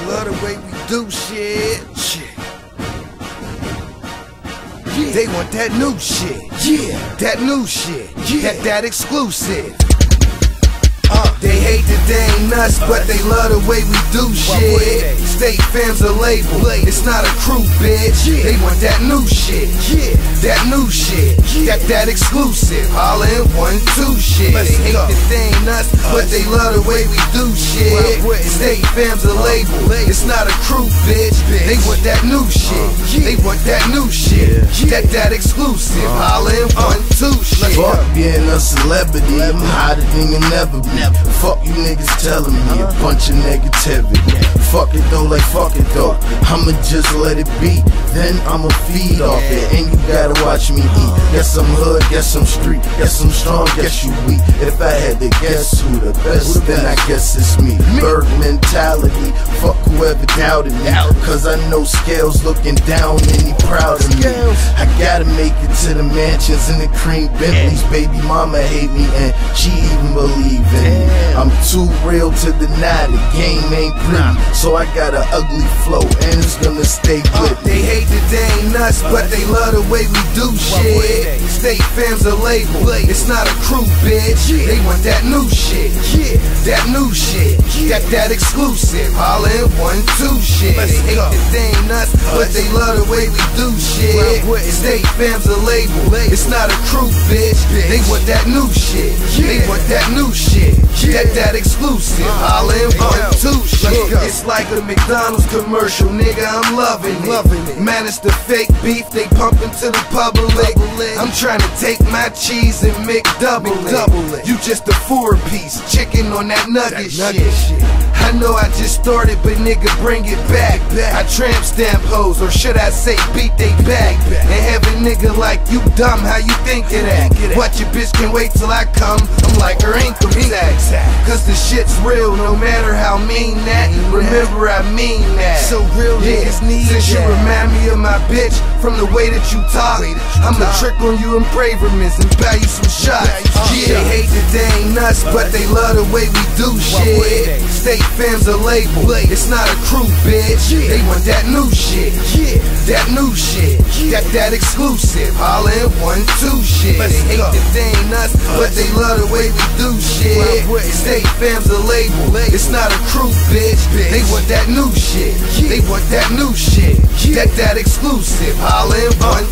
love the way we do shit. Yeah. They want that new shit. Yeah. That new shit. Yeah. That exclusive. They hate that they ain't us, but they love the way we do shit. State Fam's a label, it's not a crew, bitch. They want that new shit, that new shit, that exclusive. Holla in 1, 2 shit. They hate that they ain't us, but they love the way we do shit. State Fam's a label, it's not a crew, bitch. They want that new shit, they want that new shit, that exclusive. Holla in 1, 2 shit. Fuck being a celebrity, I'm hotter than you never be. Fuck you niggas telling me a bunch of negativity. Fuck it though, like fuck it though. I'ma just let it be, then I'ma feed off it. And you gotta watch me eat. Guess I'm hood, guess I'm street, guess I'm strong, guess you weak. If I had to guess who the best, then I guess it's me. Bird mentality, fuck whoever doubted me. Cause I know Scales looking down and he proud of me. I gotta make it to the mansions and the cream Bentleys. Baby mama hate me and she even believe in me. I'm too real to deny the game ain't pretty, so I got an ugly flow and it's gonna stay with me. They hate that they ain't us, but they love the way we do shit. State Fam's a label, it's not a crew, bitch. They want that new shit, that new shit, that exclusive. Holla in 1, 2 shit. They hate that they ain't us, but they love the way we do shit. State Fam's a label, it's not a crew, bitch. They want that new shit, they want that new shit, that exclusive. Holla in 1, 2 shit. It's like a McDonald's commercial, nigga, I'm loving it. Man, it's the fake beef they pumping to the public. I'm trying to take my cheese and McDouble it. You just a 4-piece chicken on that nugget shit. I know I just started, but nigga, bring it back. I tramp stamp hoes, or should I say beat they back. And have a nigga like you dumb, how you think of that? What, your bitch can wait till I come? I'm like her income tax. Cause the shit's real, no matter how mean that. Remember I mean that. So real niggas need that. Since you remind me of my bitch from the way that you talk, I'ma trick on you in Bravermans and buy you some shots. They hate that they ain't us, but they love the way we do shit. State Fam's a label, it's not a crew, bitch. They want that new shit, that new shit, that exclusive. Holla in 1, 2 shit. They hate that they ain't us, but they love the way we do shit. State Fam's a label, it's not a crew, bitch. They want that new shit, they want that new shit, that exclusive. Holla in 1,